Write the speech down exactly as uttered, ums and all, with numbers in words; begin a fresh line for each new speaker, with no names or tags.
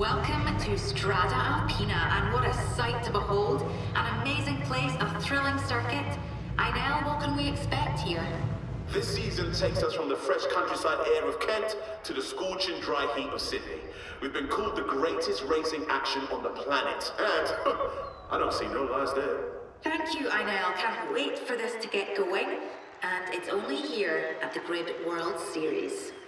Welcome to Strada Alpina, and what a sight to behold. An amazing place, a thrilling circuit. Einel, what can we expect here?
This season takes us from the fresh countryside air of Kent to the scorching dry heat of Sydney. We've been called the greatest racing action on the planet, and I don't see no lies there.
Thank you, Einel. Can't wait for this to get going. And it's only here at the Grid World Series.